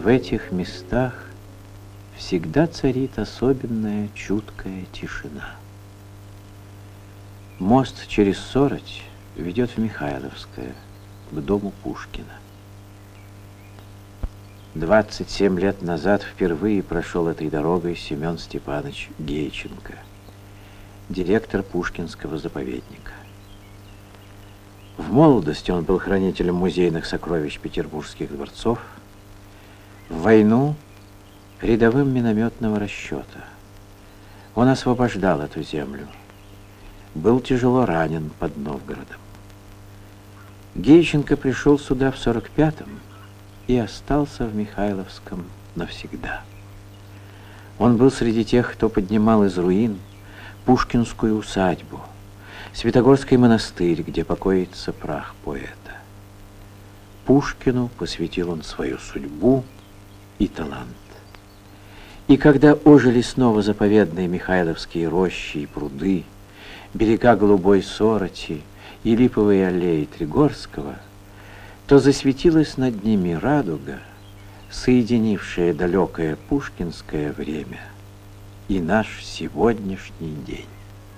В этих местах всегда царит особенная чуткая тишина. Мост через Сорочь ведет в Михайловское, к дому Пушкина. 27 лет назад впервые прошел этой дорогой Семен Степанович Гейченко, директор Пушкинского заповедника. В молодости он был хранителем музейных сокровищ петербургских дворцов, в войну рядовым минометного расчета. Он освобождал эту землю, был тяжело ранен под Новгородом. Гейченко пришел сюда в 45-м и остался в Михайловском навсегда. Он был среди тех, кто поднимал из руин Пушкинскую усадьбу, Святогорский монастырь, где покоится прах поэта. Пушкину посвятил он свою судьбу и талант. И когда ожили снова заповедные Михайловские рощи и пруды, берега голубой Сорочи и липовые аллеи Тригорского, то засветилась над ними радуга, соединившая далекое пушкинское время и наш сегодняшний день.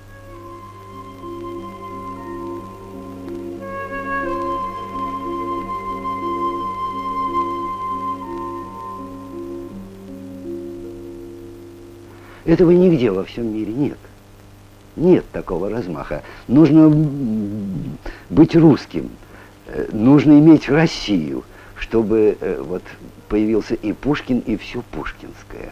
Этого нигде во всем мире нет. Нет такого размаха. Нужно быть русским, нужно иметь Россию, чтобы вот появился и Пушкин, и все пушкинское.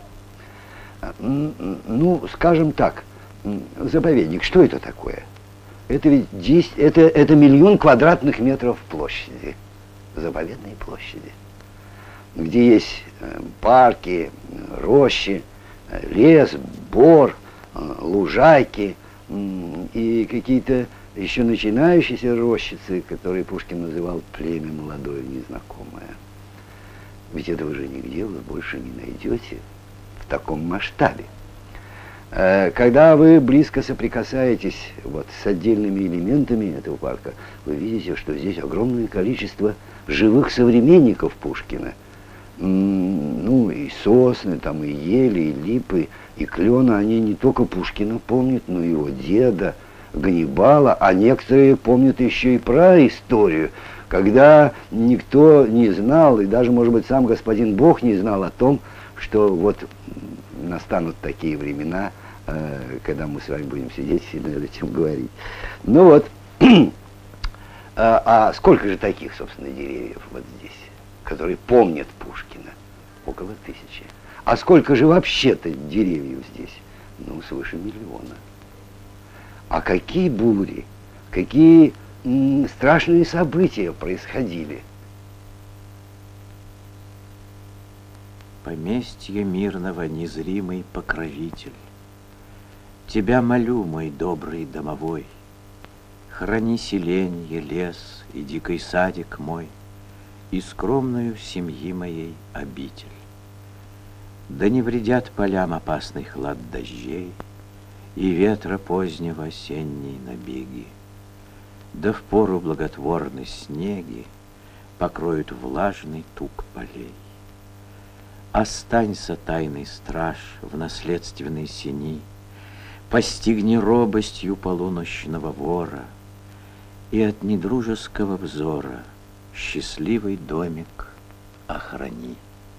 Ну, скажем так, заповедник, что это такое? Это ведь 10, это 1 миллион квадратных метров площади, заповедной площади, где есть парки, рощи, лес, бор, лужайки и какие-то еще начинающиеся рощицы, которые Пушкин называл племя молодое, незнакомое. Ведь этого же нигде вы больше не найдете в таком масштабе. Когда вы близко соприкасаетесь вот с отдельными элементами этого парка, вы видите, что здесь огромное количество живых современников Пушкина. Ну, и сосны, там, и ели, и липы, и клена, они не только Пушкина помнят, но и его деда, Ганнибала, а некоторые помнят еще и про историю, когда никто не знал, и даже, может быть, сам господин Бог не знал о том, что вот настанут такие времена, когда мы с вами будем сидеть и над этим говорить. Ну вот, а сколько же таких, собственно, деревьев вот здесь, которые помнят Пушкина? Около 1000. А сколько же вообще-то деревьев здесь? Ну, свыше 1 миллиона. А какие бури, какие страшные события происходили? Поместье мирного, незримый покровитель, тебя молю, мой добрый домовой, храни селенье, лес и дикий садик мой, и скромную семьи моей обитель. Да не вредят полям опасный хлад дождей и ветра позднего осенней набеги, да в пору благотворной снеги покроют влажный тук полей. Останься, тайный страж, в наследственной сени, постигни робостью полуночного вора, и от недружеского взора счастливый домик охрани.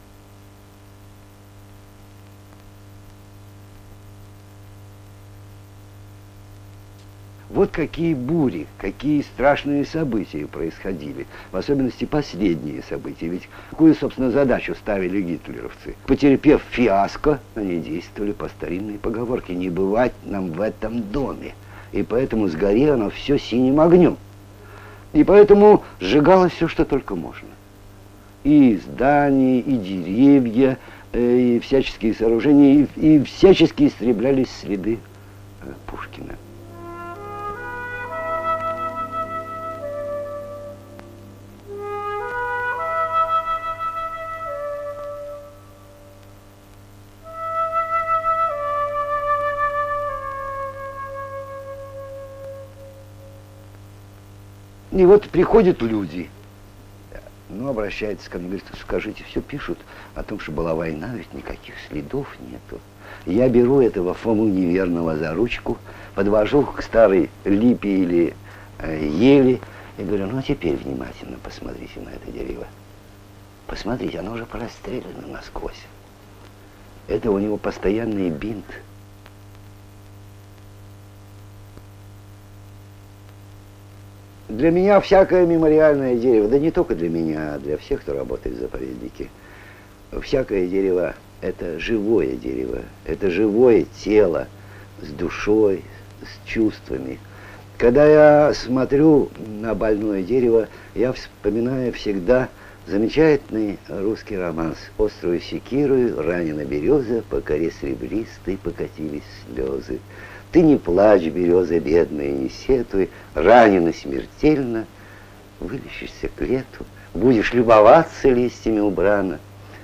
Вот какие бури, какие страшные события происходили, в особенности последние события. Ведь какую, собственно, задачу ставили гитлеровцы? Потерпев фиаско, они действовали по старинной поговорке: не бывать нам в этом доме. И поэтому сгори оно все синим огнем. И поэтому сжигалось все, что только можно. И здания, и деревья, и всяческие сооружения, и всячески истреблялись следы Пушкина. И вот приходят люди, Ну, обращается ко мне, говорит, скажите, все пишут о том, что была война, ведь никаких следов нету. Я беру этого Фому неверного за ручку, подвожу к старой липе или ели и говорю, ну, а теперь внимательно посмотрите на это дерево. Посмотрите, оно уже прострелено насквозь. Это у него постоянный бинт. Для меня всякое мемориальное дерево, да не только для меня, а для всех, кто работает в заповеднике, всякое дерево – это живое дерево, это живое тело с душой, с чувствами. Когда я смотрю на больное дерево, я вспоминаю всегда замечательный русский романс «Острую секирою ранена береза, по коре сребристой покатились слезы. Ты не плачь, береза бедная, не сетуй, ранена смертельно, вылечишься к лету, будешь любоваться листьями убрана».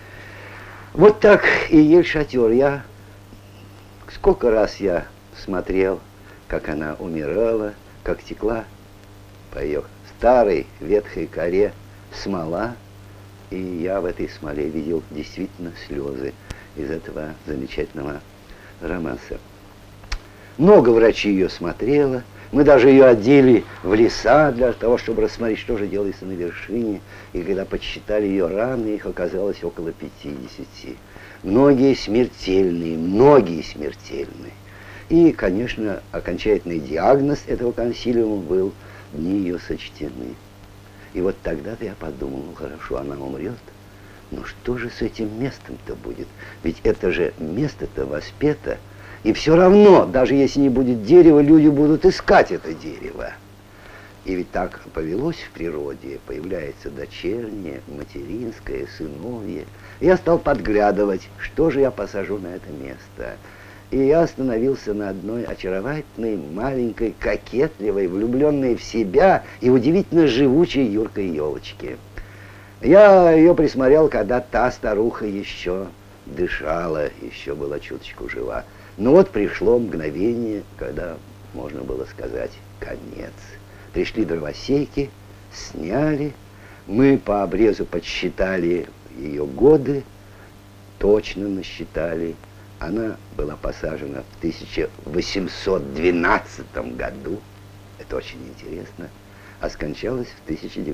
Вот так и ель-шатер. Сколько раз я смотрел, как она умирала, как текла по ее старой ветхой коре смола, и я в этой смоле видел действительно слезы из этого замечательного романса. Много врачей ее смотрело. Мы даже ее одели в леса для того, чтобы рассмотреть, что же делается на вершине. И когда подсчитали ее раны, их оказалось около 50. Многие смертельные, многие смертельные. И, конечно, окончательный диагноз этого консилиума был: дни ее сочтены. И вот тогда-то я подумал, ну хорошо, она умрет, но что же с этим местом-то будет? Ведь это же место-то воспето. И все равно, даже если не будет дерева, люди будут искать это дерево. И ведь так повелось в природе, появляется дочернее, материнское, сыновье. Я стал подглядывать, что же я посажу на это место. И я остановился на одной очаровательной, маленькой, кокетливой, влюбленной в себя и удивительно живучей юркой елочке. Я ее присмотрел, когда та старуха еще дышала, еще была чуточку жива. Но вот пришло мгновение, когда можно было сказать конец. Пришли дровосеки, сняли, мы по обрезу подсчитали ее годы, точно насчитали. Она была посажена в 1812 году, это очень интересно, а скончалась в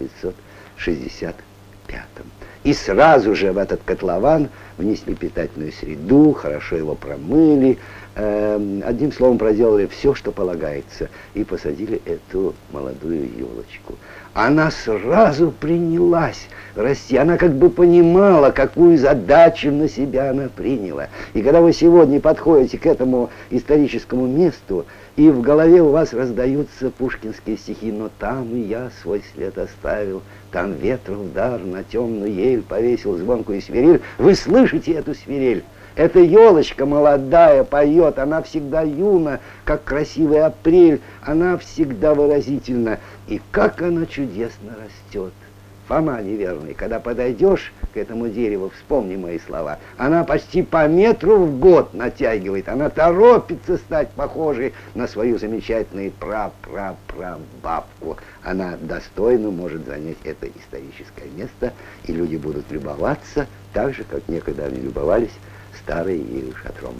1965. И сразу же в этот котлован внесли питательную среду, хорошо его промыли, одним словом проделали все, что полагается, и посадили эту молодую елочку. Она сразу принялась расти, она как бы понимала, какую задачу на себя она приняла. И когда вы сегодня подходите к этому историческому месту, и в голове у вас раздаются пушкинские стихи: «Но там и я свой след оставил, там ветру удар на темную ель повесил звонкую свирель», вы слышите эту свирель. Эта елочка молодая поет, она всегда юна, как красивый апрель, она всегда выразительна. И как она чудесно растет. Фома неверный, когда подойдешь к этому дереву, вспомни мои слова, она почти по метру в год натягивает, она торопится стать похожей на свою замечательную прабабку. Она достойно может занять это историческое место, и люди будут любоваться так же, как некогда они любовались старой ель-шатром.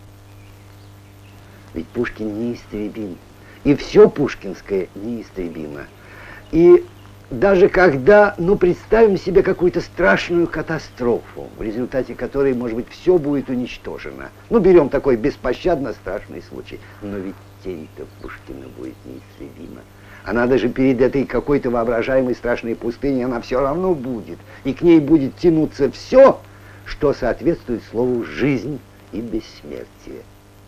Ведь Пушкин неистребим, и все пушкинское неистребимо. И даже когда, представим себе какую-то страшную катастрофу, в результате которой, может быть, все будет уничтожено. Берем такой беспощадно страшный случай. Но ведь тень-то Пушкина будет неистребима. Она даже перед этой какой-то воображаемой страшной пустыней, она все равно будет. И к ней будет тянуться все, что соответствует слову «жизнь» и «бессмертие».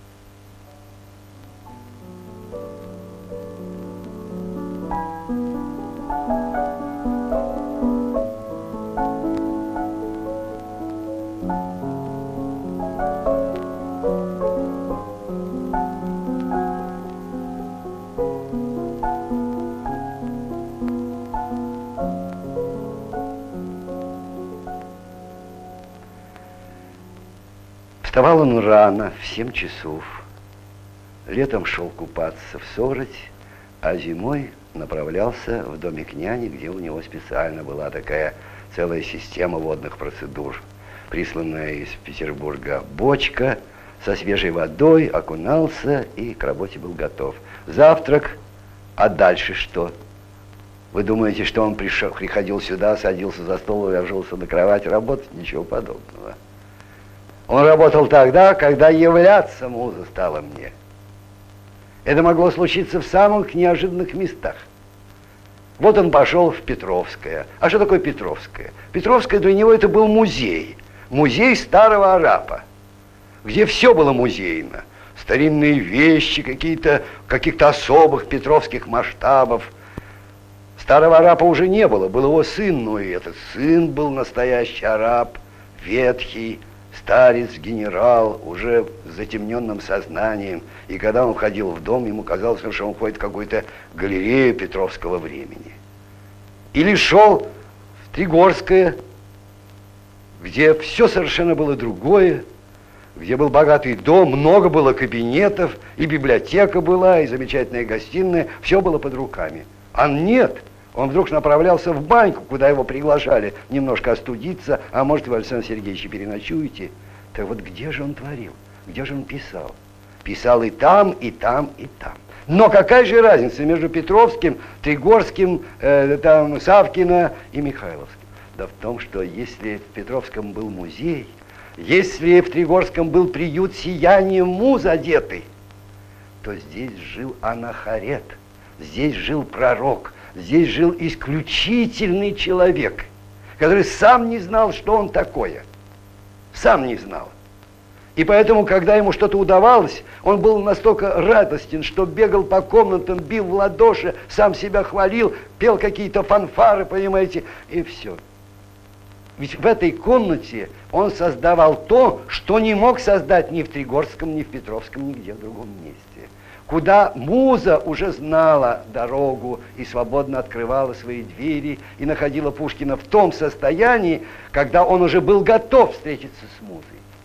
Вставал он рано, в 7 часов. Летом шел купаться в Сороть, а зимой направлялся в домик няни, где у него специально была такая целая система водных процедур. Присланная из Петербурга бочка со свежей водой, окунался и к работе был готов. Завтрак, а дальше что? Вы думаете, что он приходил сюда, садился за стол, ложился на кровать, работать? Ничего подобного. Он работал тогда, когда являться муза стала мне. Это могло случиться в самых неожиданных местах. Вот он пошел в Петровское. А что такое Петровское? Петровское для него это был музей. Музей старого арапа, где все было музейно. Старинные вещи, каких-то особых петровских масштабов. Старого арапа уже не было, был его сын, но и этот сын был настоящий араб, ветхий, старец, генерал, уже с затемненным сознанием. И когда он входил в дом, ему казалось, что он входит в какую-то галерею петровского времени. Или шел в Тригорское, где все совершенно было другое, где был богатый дом, много было кабинетов, и библиотека была, и замечательная гостиная, все было под руками. А нет, он вдруг направлялся в баньку, куда его приглашали немножко остудиться, а может, вы, Александр Сергеевич, переночуете. Так вот, где же он творил, где же он писал? Писал и там, и там, и там. Но какая же разница между Петровским, Тригорским, Савкино и Михайловским? Да в том, что если в Петровском был музей, если в Тригорском был приют сиянием муз одетый, то здесь жил анахарет, здесь жил пророк, здесь жил исключительный человек, который сам не знал, что он такое. Сам не знал. И поэтому, когда ему что-то удавалось, он был настолько радостен, что бегал по комнатам, бил в ладоши, сам себя хвалил, пел какие-то фанфары, понимаете, и все. Ведь в этой комнате он создавал то, что не мог создать ни в Тригорском, ни в Петровском, нигде в другом месте. Куда муза уже знала дорогу и свободно открывала свои двери и находила Пушкина в том состоянии, когда он уже был готов встретиться с музой.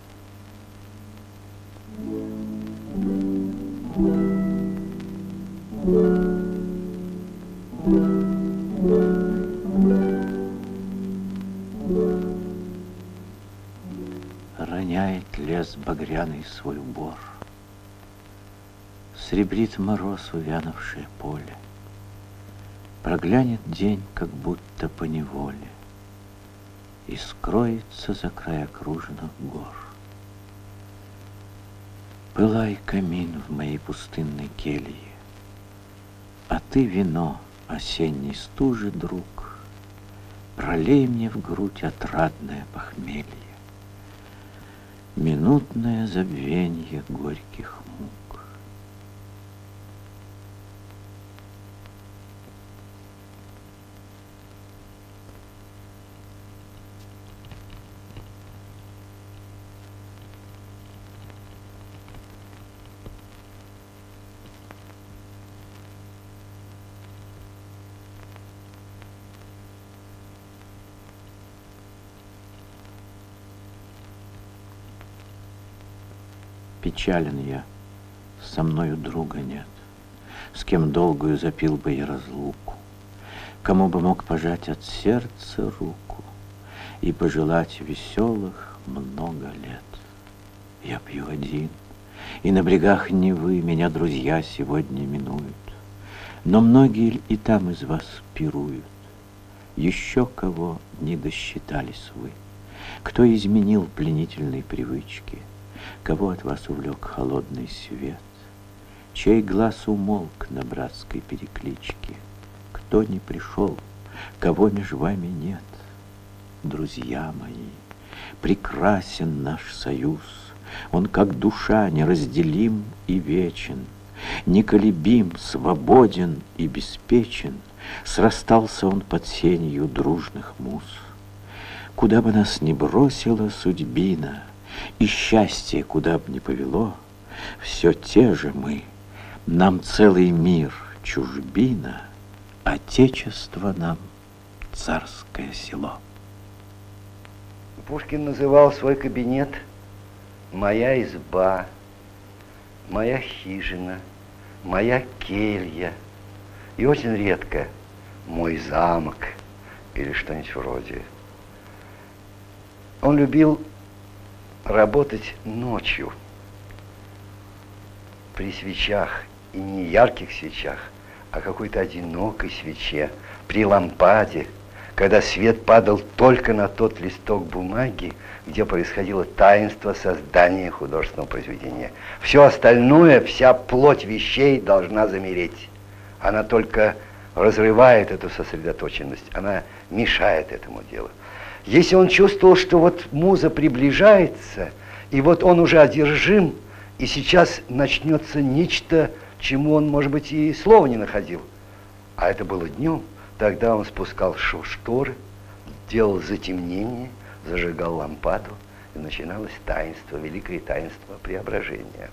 Роняет лес багряный свой убор, сребрит мороз увянувшее поле, проглянет день, как будто поневоле, и скроется за край окруженных гор. Пылай, камин, в моей пустынной келье, а ты, вино осенней стужи, друг, пролей мне в грудь отрадное похмелье, минутное забвенье горьких мук. Печален я, со мною друга нет, с кем долгую запил бы я разлуку, кому бы мог пожать от сердца руку и пожелать веселых много лет. Я пью один, и на брегах Невы меня друзья сегодня минуют, но многие и там из вас пируют. Еще кого не досчитались вы, кто изменил пленительной привычки, кого от вас увлек холодный свет, чей глаз умолк на братской перекличке, кто не пришел, кого меж вами нет. Друзья мои, прекрасен наш союз, он как душа неразделим и вечен, неколебим, свободен и беспечен, срастался он под сенью дружных муз. Куда бы нас ни бросила судьбина, и счастье куда б ни повело, все те же мы, нам целый мир чужбина, отечество нам царское село. Пушкин называл свой кабинет «моя изба», «моя хижина», «моя келья», и очень редко «мой замок» или что-нибудь вроде Он любил работать ночью при свечах, и не ярких свечах, а какой-то одинокой свече, при лампаде, когда свет падал только на тот листок бумаги, где происходило таинство создания художественного произведения. Все остальное, вся плоть вещей должна замереть. Она только разрывает эту сосредоточенность, она мешает этому делу. Если он чувствовал, что вот муза приближается, и вот он уже одержим, и сейчас начнется нечто, чему он, может быть, и слова не находил, а это было днем, тогда он спускал шторы, делал затемнение, зажигал лампаду, и начиналось таинство, великое таинство преображения.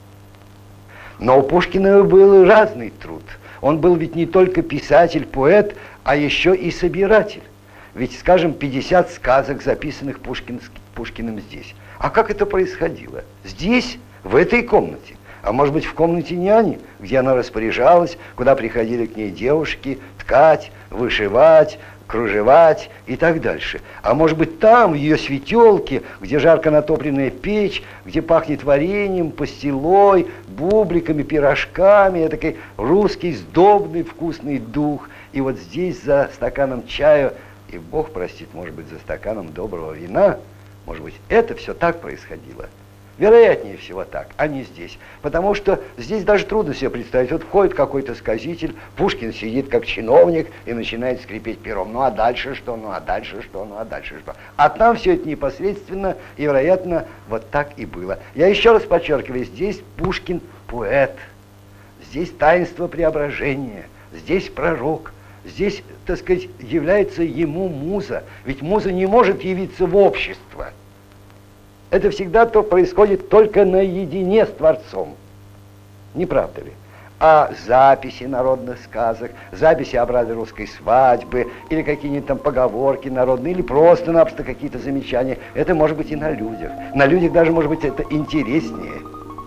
Но у Пушкина был разный труд. Он был ведь не только писатель, поэт, а еще и собиратель. Ведь, скажем, 50 сказок, записанных Пушкиным здесь. А как это происходило? Здесь, в этой комнате. А может быть, в комнате няни, где она распоряжалась, куда приходили к ней девушки, ткать, вышивать, кружевать и так дальше. А может быть, там, в ее светелке, где жарко натопленная печь, где пахнет вареньем, пастилой, бубликами, пирожками, такой русский, сдобный, вкусный дух. И вот здесь за стаканом чая, и Бог простит, может быть, за стаканом доброго вина, может быть, это все так происходило. Вероятнее всего так, а не здесь. Потому что здесь даже трудно себе представить. Вот входит какой-то сказитель, Пушкин сидит как чиновник и начинает скрипеть пером. Ну а дальше что? Ну а дальше что? Ну а дальше что? А там все это непосредственно и, вероятно, вот так и было. Я еще раз подчеркиваю, здесь Пушкин поэт. Здесь таинство преображения. Здесь пророк. Здесь, так сказать, является ему муза. Ведь муза не может явиться в общество. Это всегда то происходит только наедине с Творцом. Не правда ли? А записи народных сказок, записи о обряде русской свадьбы, или какие-нибудь там поговорки народные, или просто-напросто какие-то замечания, это может быть и на людях. На людях даже, может быть, это интереснее.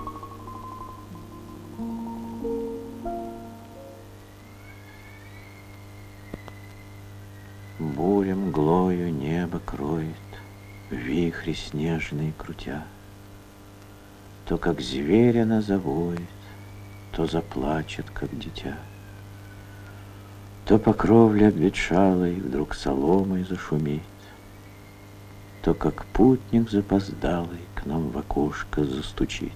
Буря мглою небо кроет, вихри снежные крутя. То, как зверь она завоет, то заплачет, как дитя. То по кровле обветшалой вдруг соломой зашумит, то, как путник запоздалый, к нам в окошко застучит.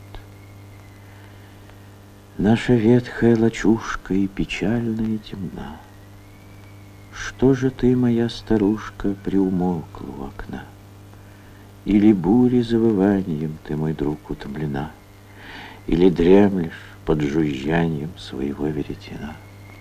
Наша ветхая лачушка и печальная темна. Что же ты, моя старушка, приумолкла у окна? Или бури завыванием ты, мой друг, утомлена, или дремлешь под жужжанием своего веретена?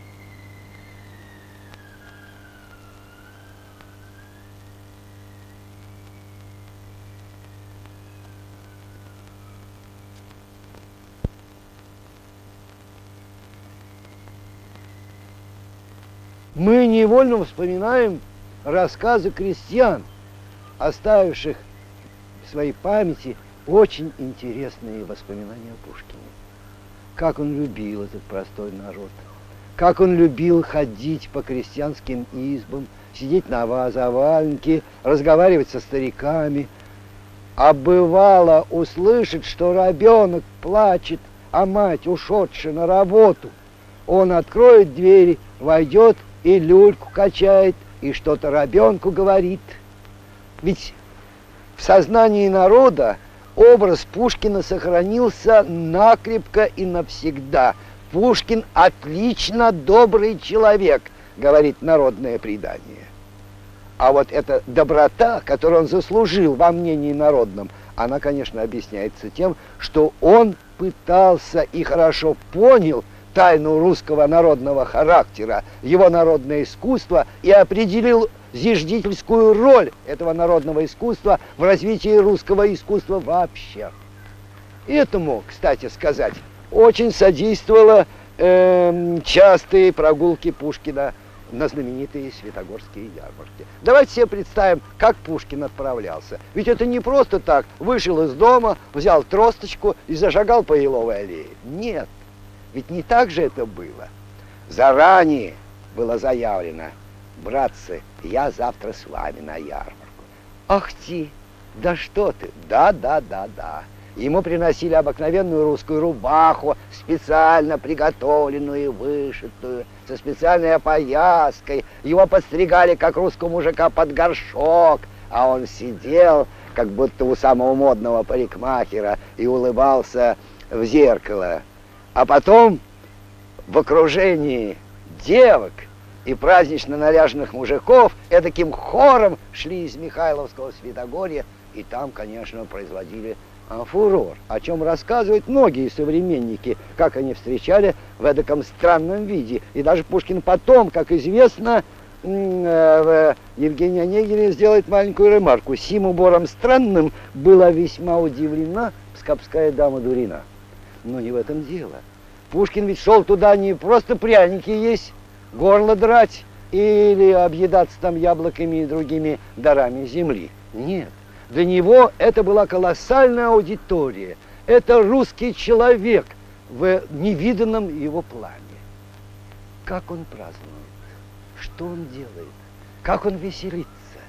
Мы невольно вспоминаем рассказы крестьян, оставивших в своей памяти очень интересные воспоминания о Пушкине. Как он любил этот простой народ, как он любил ходить по крестьянским избам, сидеть на заваленке, разговаривать со стариками. А бывало услышать, что ребенок плачет, а мать ушедшая на работу. Он откроет двери, войдет и люльку качает, и что-то ребенку говорит. Ведь в сознании народа образ Пушкина сохранился накрепко и навсегда. Пушкин отлично добрый человек, говорит народное предание. А вот эта доброта, которую он заслужил во мнении народном, она, конечно, объясняется тем, что он пытался и хорошо понял тайну русского народного характера, его народное искусство, и определил зиждительскую роль этого народного искусства в развитии русского искусства вообще. Этому, кстати сказать, очень содействовало частые прогулки Пушкина на знаменитые Святогорские ярмарки. Давайте себе представим, как Пушкин отправлялся. Ведь это не просто так, вышел из дома, взял тросточку и зашагал по Еловой аллее. Нет. Ведь не так же это было. Заранее было заявлено: братцы, я завтра с вами на ярмарку. Ахти, Да что ты? Да. Ему приносили обыкновенную русскую рубаху, специально приготовленную и вышитую, со специальной опояской. Его подстригали, как русского мужика, под горшок, а он сидел, как будто у самого модного парикмахера, и улыбался в зеркало. А потом в окружении девок и празднично наряженных мужиков эдаким хором шли из Михайловского Святогорья, и там, конечно, производили фурор, о чем рассказывают многие современники, как они встречали в эдаком странном виде. И даже Пушкин потом, как известно, Евгения Онегина сделает маленькую ремарку. Сим убором странным была весьма удивлена пскапская дама Дурина. Но не в этом дело. Пушкин ведь шел туда не просто пряники есть, горло драть или объедаться там яблоками и другими дарами земли. Нет. Для него это была колоссальная аудитория. Это русский человек в невиданном его плане. Как он празднует, что он делает, как он веселится.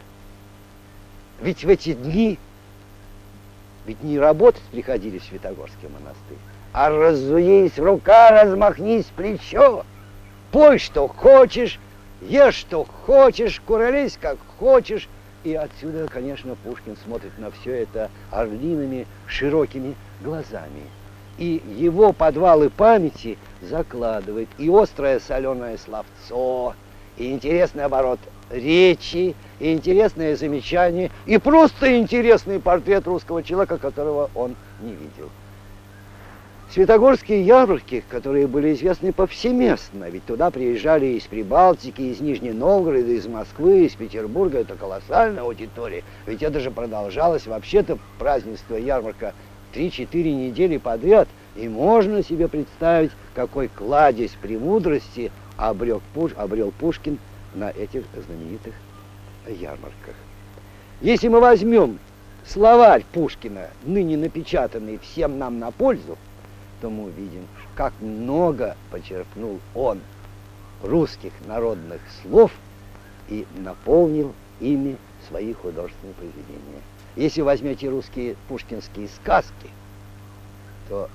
Ведь в эти дни, ведь не работать приходили в Святогорский монастырь, а разуись, рука размахнись, плечо. Пой, что хочешь, ешь, что хочешь, куролись, как хочешь. И отсюда, конечно, Пушкин смотрит на все это орлиными, широкими глазами. И его подвалы памяти закладывает и острое соленое словцо, и интересный оборот речи, и интересное замечание, и просто интересный портрет русского человека, которого он не видел. Святогорские ярмарки, которые были известны повсеместно, ведь туда приезжали из Прибалтики, из Нижнего Новгорода, из Москвы, из Петербурга, это колоссальная аудитория, ведь это же продолжалось вообще-то празднество, ярмарка 3-4 недели подряд, и можно себе представить, какой кладезь премудрости обрел Пушкин на этих знаменитых ярмарках. Если мы возьмем словарь Пушкина, ныне напечатанный всем нам на пользу, то мы увидим, как много почерпнул он русских народных слов и наполнил ими свои художественные произведения. Если возьмете русские пушкинские сказки, то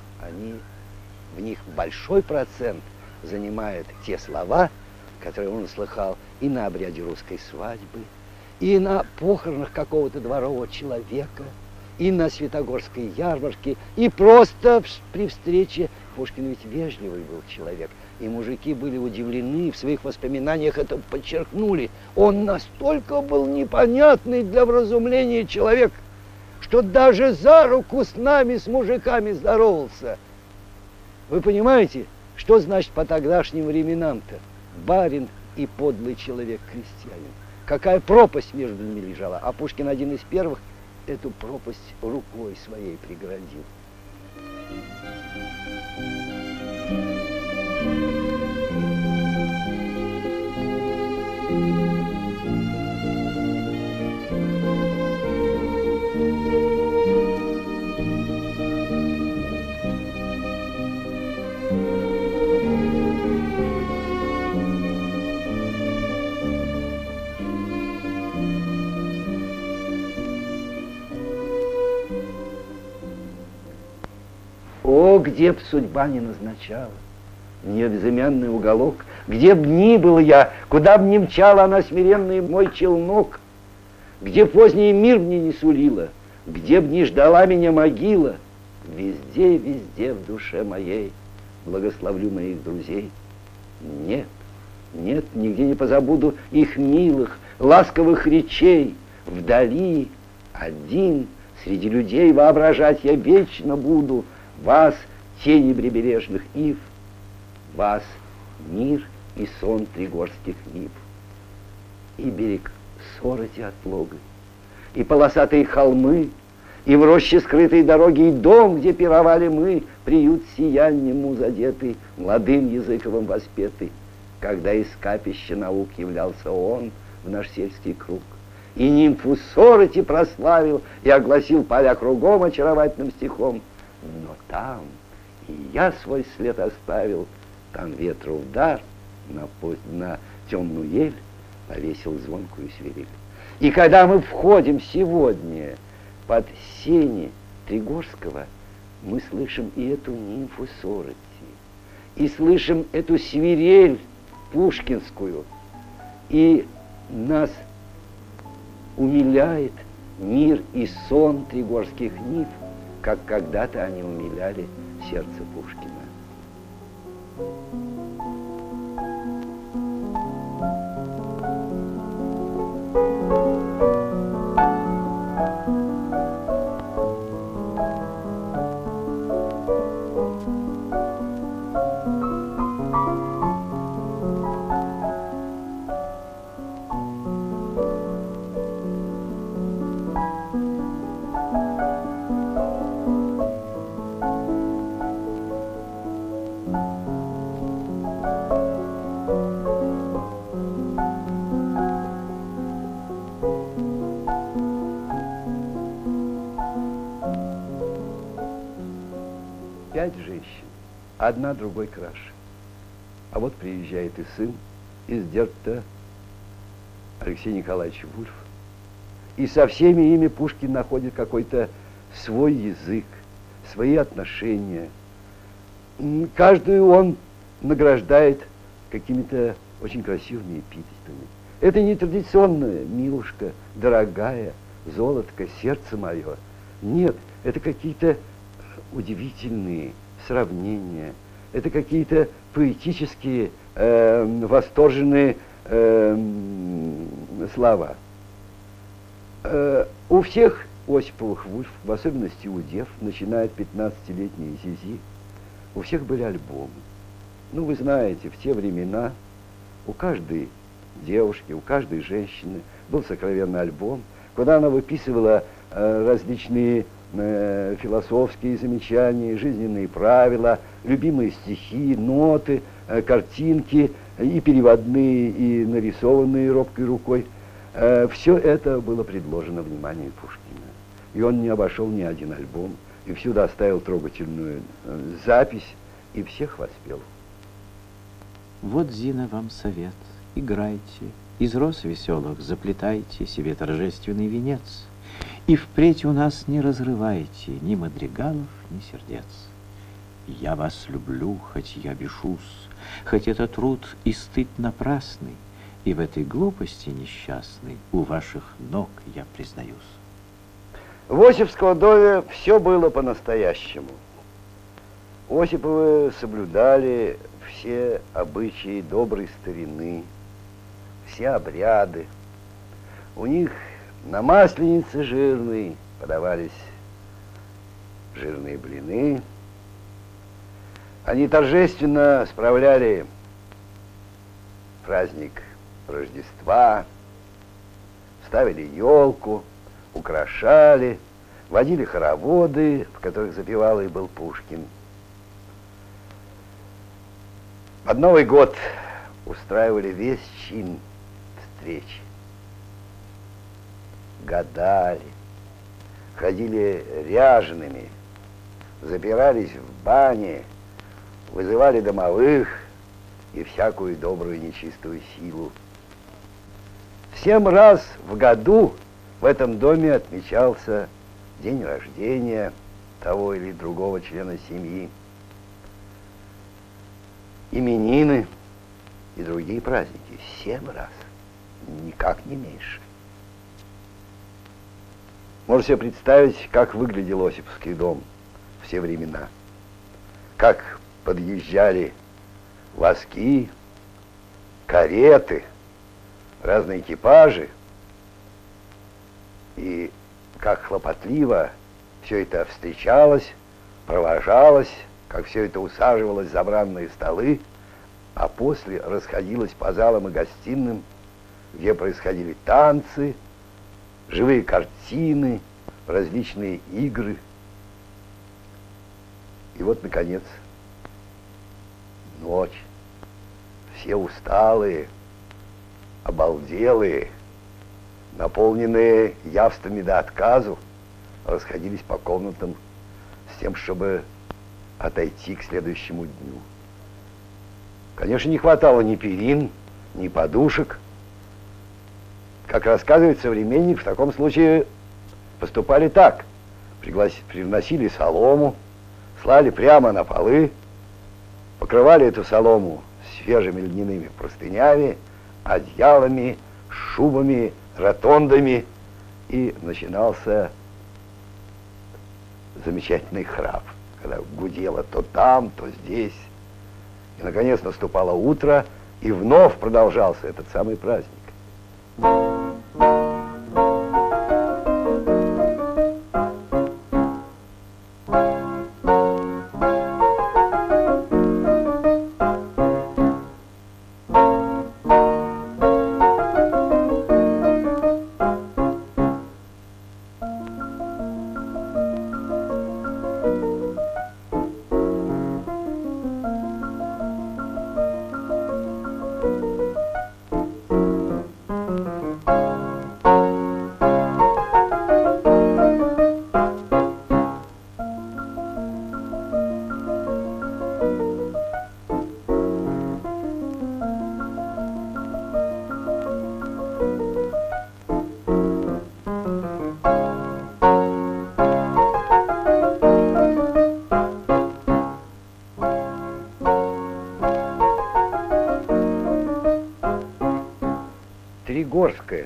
в них большой процент занимают те слова, которые он слыхал и на обряде русской свадьбы, и на похоронах какого-то дворового человека, и на Святогорской ярмарке, и просто при встрече. Пушкин ведь вежливый был человек, и мужики были удивлены, в своих воспоминаниях это подчеркнули. Он настолько был непонятный для вразумления человек, что даже за руку с нами, с мужиками здоровался. Вы понимаете, что значит по тогдашним временам-то барин и подлый человек-крестьянин? Какая пропасть между ними лежала, а Пушкин один из первых эту пропасть рукой своей преградил. О, где б судьба не назначала, не безымянный уголок, где б ни был я, куда б ни мчала она смиренный мой челнок, где поздний мир мне не сулила, где б ни ждала меня могила, везде, везде в душе моей благословлю моих друзей. Нет, нет, нигде не позабуду их милых, ласковых речей. Вдали, один, среди людей воображать я вечно буду вас, тени прибережных ив, вас, мир и сон тригорских нив. И берег Сороти от Логы, и полосатые холмы, и в роще скрытой дороги, и дом, где пировали мы, приют сиянием му задетый, молодым языковым воспетый, когда из капища наук являлся он в наш сельский круг, и нимфу Сороти прославил, и огласил поля кругом очаровательным стихом. Но там и я свой след оставил, там ветру удар на темную ель повесил звонкую свирель. И когда мы входим сегодня из-под сени Тригорского мы слышим и эту нимфу Сороти, и слышим эту свирель пушкинскую, и нас умиляет мир и сон тригорских нимф, как когда-то они умиляли сердце Пушкина. Пять женщин, одна другой краше. А вот приезжает и сын из Дербента, Алексей Николаевич Вульф. И со всеми ими Пушкин находит какой-то свой язык, свои отношения. Каждую он награждает какими-то очень красивыми эпитетами. Это не традиционная «милушка», «дорогая», «золотко», «сердце мое». Нет, это какие-то удивительные сравнения, это какие-то поэтические, восторженные слова. У всех Осиповых Вульф, в особенности у дев, начиная от 15-летней Зизи, у всех были альбомы. Ну, вы знаете, в те времена у каждой девушки, у каждой женщины был сокровенный альбом, куда она выписывала различные философские замечания, жизненные правила, любимые стихи, ноты, картинки, и переводные, и нарисованные робкой рукой. Все это было предложено вниманию Пушкина. И он не обошел ни один альбом, и всюду оставил трогательную запись, и всех воспел. Вот, Зина, вам совет. Играйте, из роз веселых заплетайте себе торжественный венец. И впредь у нас не разрывайте ни мадригалов, ни сердец. Я вас люблю, хоть я бешусь, хоть это труд и стыд напрасный, и в этой глупости несчастной у ваших ног я признаюсь. В Осиповском доме все было по-настоящему. Осиповы соблюдали все обычаи доброй старины, все обряды. У них на масленице жирной подавались жирные блины. Они торжественно справляли праздник Рождества, ставили елку, украшали, водили хороводы, в которых запевал и был Пушкин. Под Новый год устраивали весь чин встречи. Гадали, ходили ряжеными, запирались в бане, вызывали домовых и всякую добрую нечистую силу. 7 раз в году в этом доме отмечался день рождения того или другого члена семьи, именины и другие праздники. 7 раз, никак не меньше. Можно себе представить, как выглядел Осиповский дом в все времена. Как подъезжали воски, кареты, разные экипажи. И как хлопотливо все это встречалось, провожалось, как все это усаживалось за бранные столы, а после расходилось по залам и гостиным, где происходили танцы, живые картины, различные игры. И вот, наконец, ночь. Все усталые, обалделые, наполненные явствами до отказу, расходились по комнатам с тем, чтобы отойти к следующему дню. Конечно, не хватало ни перин, ни подушек. Как рассказывает современник, в таком случае поступали так. Приносили солому, слали прямо на полы, покрывали эту солому свежими льняными простынями, одеялами, шубами, ротондами, и начинался замечательный храп, когда гудело то там, то здесь. И, наконец, наступало утро, и вновь продолжался этот самый праздник. Тригорское,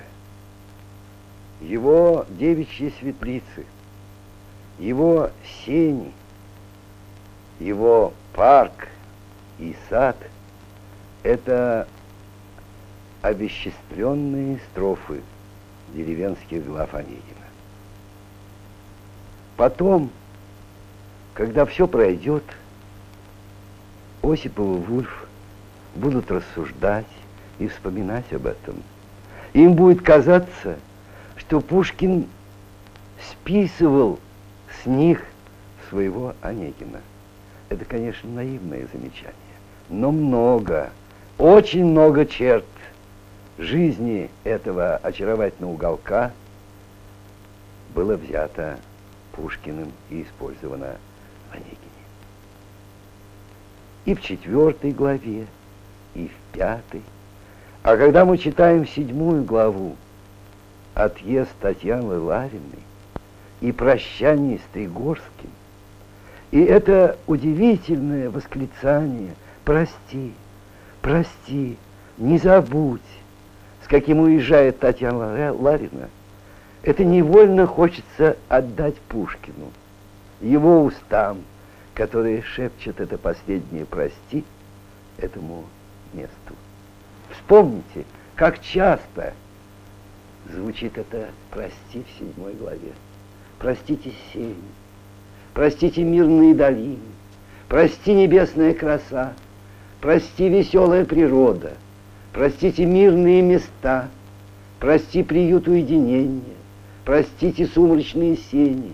его девичьи светлицы, его сени, его парк и сад — это овеществленные строфы деревенских глав Онегина. Потом, когда все пройдет, Осипов и Вульф будут рассуждать и вспоминать об этом. Им будет казаться, что Пушкин списывал с них своего Онегина. Это, конечно, наивное замечание, но много, очень много черт жизни этого очаровательного уголка было взято Пушкиным и использовано в Онегине. И в 4 главе, и в 5. А когда мы читаем 7 главу, отъезд Татьяны Лариной и прощание с Тригорским, и это удивительное восклицание «Прости, прости, не забудь», с каким уезжает Татьяна Ларина, это невольно хочется отдать Пушкину, его устам, которые шепчут это последнее «прости» этому месту. Вспомните, как часто звучит это «прости» в 7 главе. Простите сень, простите мирные долины, прости небесная краса, прости веселая природа, простите мирные места, прости приют уединения, простите сумрачные сени.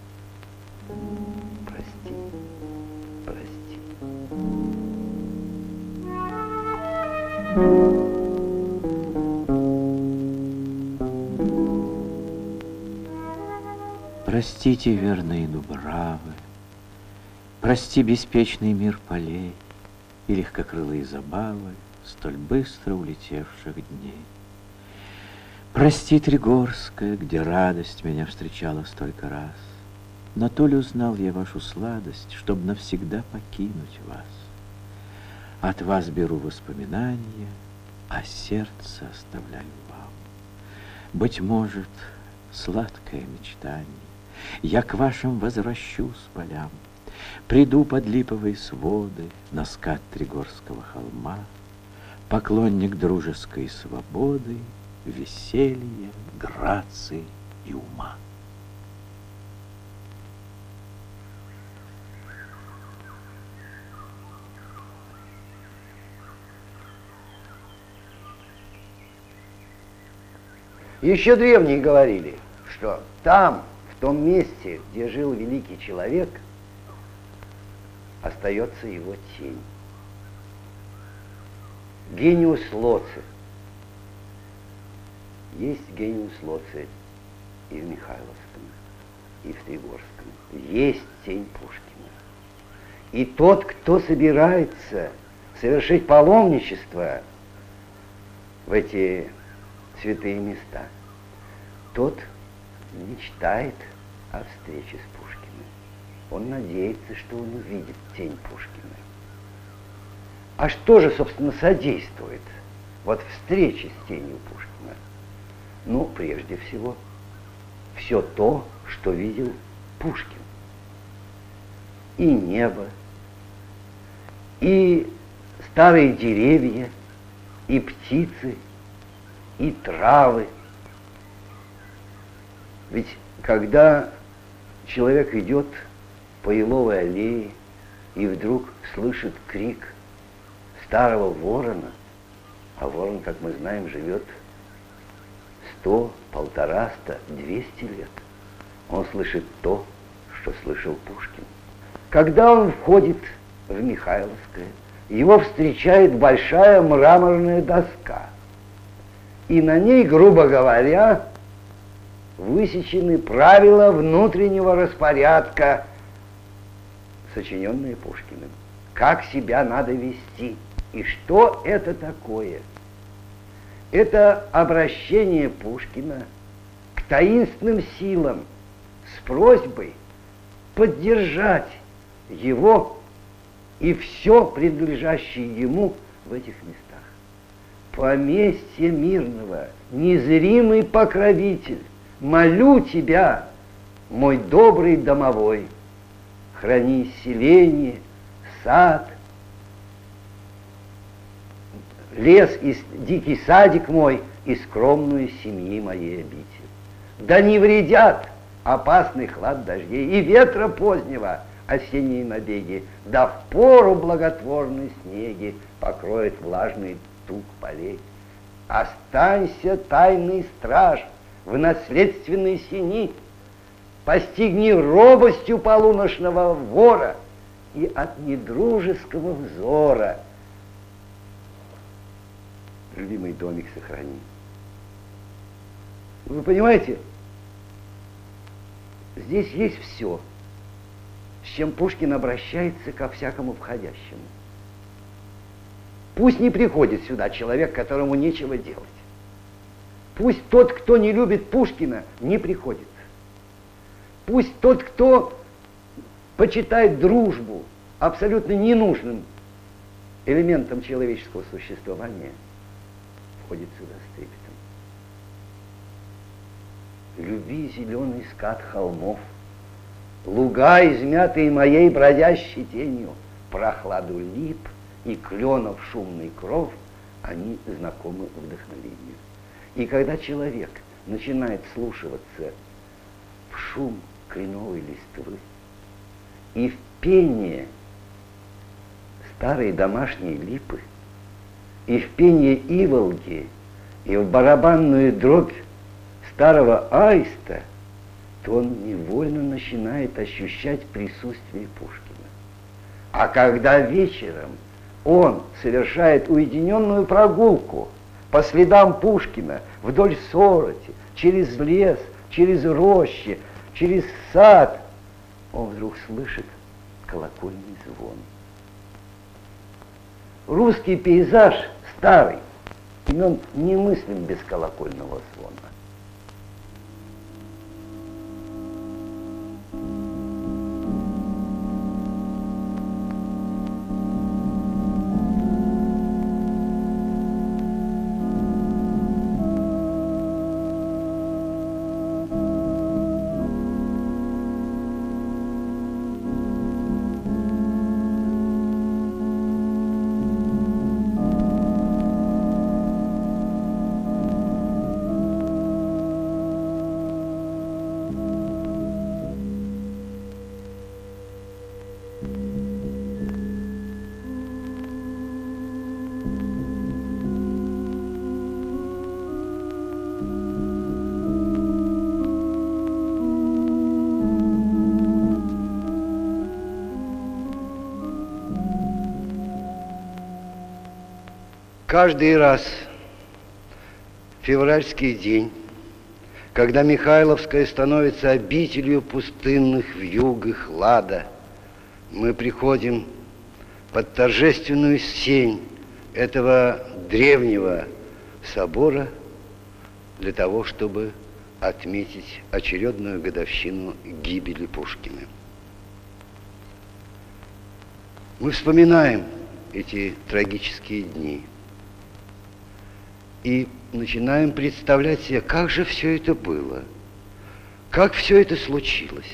Прости, прости. Простите верные дубравы, прости беспечный мир полей и легкокрылые забавы столь быстро улетевших дней. Прости, Тригорская, где радость меня встречала столько раз, но то ли узнал я вашу сладость, чтоб навсегда покинуть вас. От вас беру воспоминания, а сердце оставляю вам. Быть может, сладкое мечтание, я к вашим возвращусь полям, приду под липовые своды на скат Тригорского холма, поклонник дружеской свободы, веселья, грации и ума. Еще древние говорили, что там, в том месте, где жил великий человек, остается его тень. Гениус лоци. Есть гениус лоци и в Михайловском, и в Тригорском. Есть тень Пушкина. И тот, кто собирается совершить паломничество в эти святые места, тот мечтает о встрече с Пушкиным. Он надеется, что он увидит тень Пушкина. А что же, собственно, содействует вот встрече с тенью Пушкина? Ну, прежде всего, все то, что видел Пушкин. И небо, и старые деревья, и птицы, и травы. Ведь когда человек идет по еловой аллее и вдруг слышит крик старого ворона, а ворон, как мы знаем, живет 100, 150, 200 лет, он слышит то, что слышал Пушкин. Когда он входит в Михайловское, его встречает большая мраморная доска, и на ней, грубо говоря, высечены правила внутреннего распорядка, сочиненные Пушкиным. Как себя надо вести и что это такое. Это обращение Пушкина к таинственным силам с просьбой поддержать его и все принадлежащее ему в этих местах. Поместье мирного, незримый покровитель, молю тебя, мой добрый домовой, храни селение, сад, лес и дикий садик мой и скромную семьи моей обитель. Да не вредят опасный хлад дождей и ветра позднего осенние набеги, да в пору благотворной снеги покроет влажный тук полей. Останься, тайный страж, в наследственной сени, постигни робостью полуночного вора и от недружеского взора любимый домик сохрани. Вы понимаете, здесь есть все, с чем Пушкин обращается ко всякому входящему. Пусть не приходит сюда человек, которому нечего делать. Пусть тот, кто не любит Пушкина, не приходит. Пусть тот, кто почитает дружбу абсолютно ненужным элементом человеческого существования, входит сюда с трепетом. Люби зеленый скат холмов, луга, измятые моей бродящей тенью, прохладу лип и кленов шумный кров, они знакомы вдохновению. И когда человек начинает слушаться в шум кленовой листвы и в пение старой домашней липы, и в пение иволги, и в барабанную дробь старого аиста, то он невольно начинает ощущать присутствие Пушкина. А когда вечером он совершает уединенную прогулку по следам Пушкина вдоль Сороти, через лес, через рощи, через сад, он вдруг слышит колокольный звон. Русский пейзаж старый, и он немыслим без колокольного звона. Каждый раз в февральский день, когда Михайловская становится обителью пустынных вьюг и хлада, мы приходим под торжественную сень этого древнего собора для того, чтобы отметить очередную годовщину гибели Пушкина. Мы вспоминаем эти трагические дни и начинаем представлять себе, как же все это было, как все это случилось.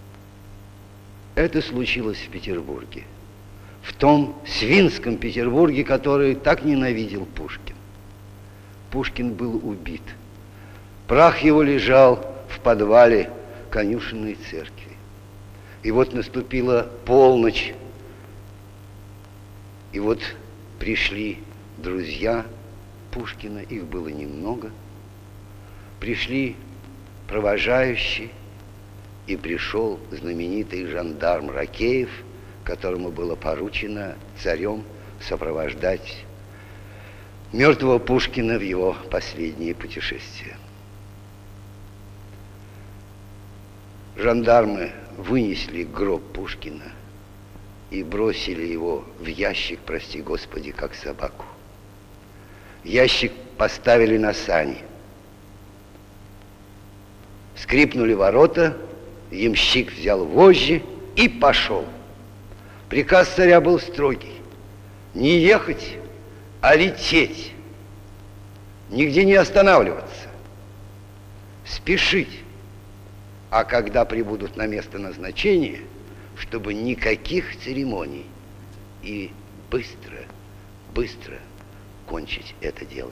Это случилось в Петербурге, в том свинском Петербурге, который так ненавидел Пушкин. Пушкин был убит. Прах его лежал в подвале конюшенной церкви. И вот наступила полночь, и вот пришли друзья Пушкина, их было немного, пришли провожающие, и пришел знаменитый жандарм Ракеев, которому было поручено царем сопровождать мертвого Пушкина в его последнее путешествие. Жандармы вынесли гроб Пушкина и бросили его в ящик, прости Господи, как собаку. Ящик поставили на сани. Скрипнули ворота, ямщик взял вожжи и пошел. Приказ царя был строгий: не ехать, а лететь, нигде не останавливаться, спешить. А когда прибудут на место назначения, чтобы никаких церемоний, и быстро, быстро кончить это дело.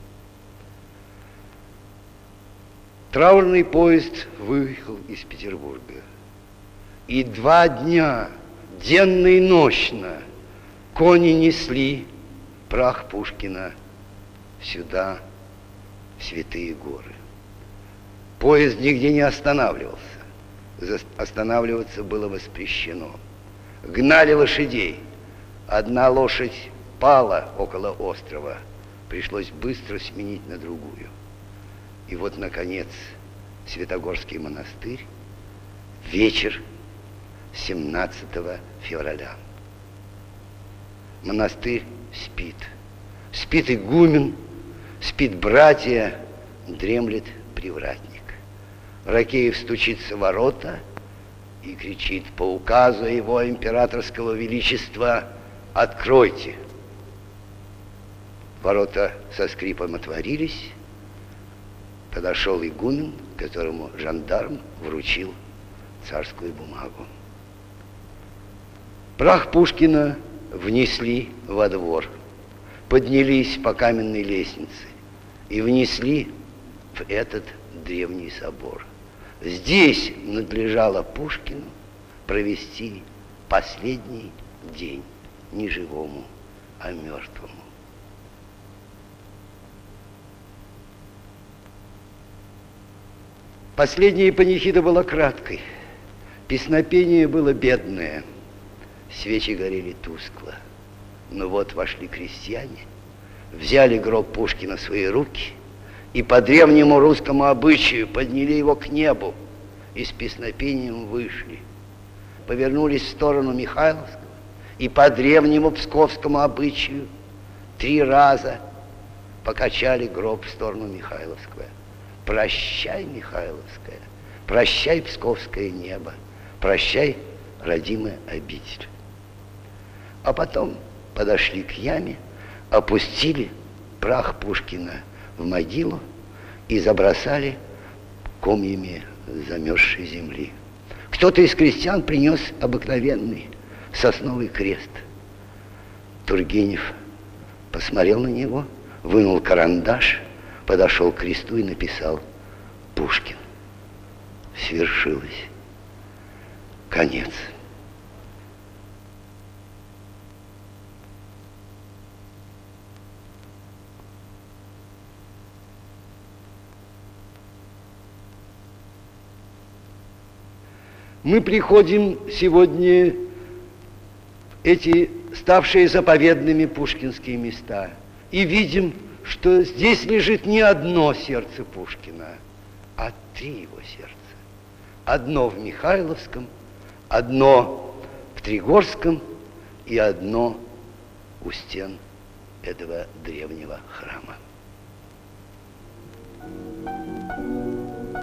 Траурный поезд выехал из Петербурга. И 2 дня, денно и нощно, кони несли прах Пушкина сюда, в Святые горы. Поезд нигде не останавливался. Останавливаться было воспрещено. Гнали лошадей. Одна лошадь пала около острова. Пришлось быстро сменить на другую. И вот, наконец, Святогорский монастырь, вечер 17 февраля. Монастырь спит. Спит игумен, спит братья, дремлет привратник. Ракеев стучится в ворота и кричит: по указу его императорского величества откройте. Ворота со скрипом отворились. Подошел игумен, которому жандарм вручил царскую бумагу. Прах Пушкина внесли во двор, поднялись по каменной лестнице и внесли в этот древний собор. Здесь надлежало Пушкину провести последний день не живому, а мертвому. Последняя панихида была краткой, песнопение было бедное, свечи горели тускло. Но вот вошли крестьяне, взяли гроб Пушкина в свои руки и по древнему русскому обычаю подняли его к небу и с песнопением вышли. Повернулись в сторону Михайловского и по древнему псковскому обычаю 3 раза покачали гроб в сторону Михайловского. Прощай, Михайловская, прощай, псковское небо, прощай, родимая обитель. А потом подошли к яме, опустили прах Пушкина в могилу и забросали комьями замерзшей земли. Кто-то из крестьян принес обыкновенный сосновый крест. Тургенев посмотрел на него, вынул карандаш, подошел к кресту и написал: Пушкин. Свершилось. Конец. Мы приходим сегодня в эти ставшие заповедными пушкинские места и видим, что здесь лежит не одно сердце Пушкина, а 3 его сердца. Одно в Михайловском, одно в Тригорском и одно у стен этого древнего храма.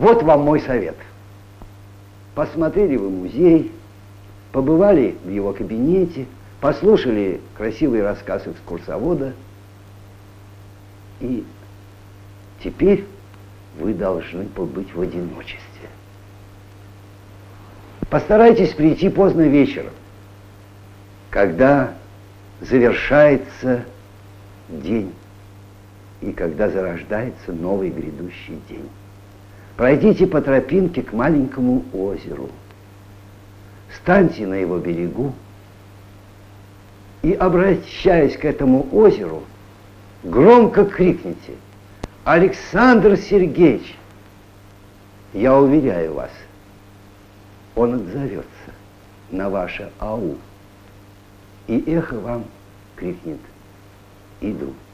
Вот вам мой совет. Посмотрели вы музей, побывали в его кабинете, послушали красивый рассказ экскурсовода, и теперь вы должны побыть в одиночестве. Постарайтесь прийти поздно вечером, когда завершается день и когда зарождается новый грядущий день. Пройдите по тропинке к маленькому озеру, станьте на его берегу и, обращаясь к этому озеру, громко крикните: «Александр Сергеевич!» Я уверяю вас, он отзовется на ваше «ау», и эхо вам крикнет: «Иду».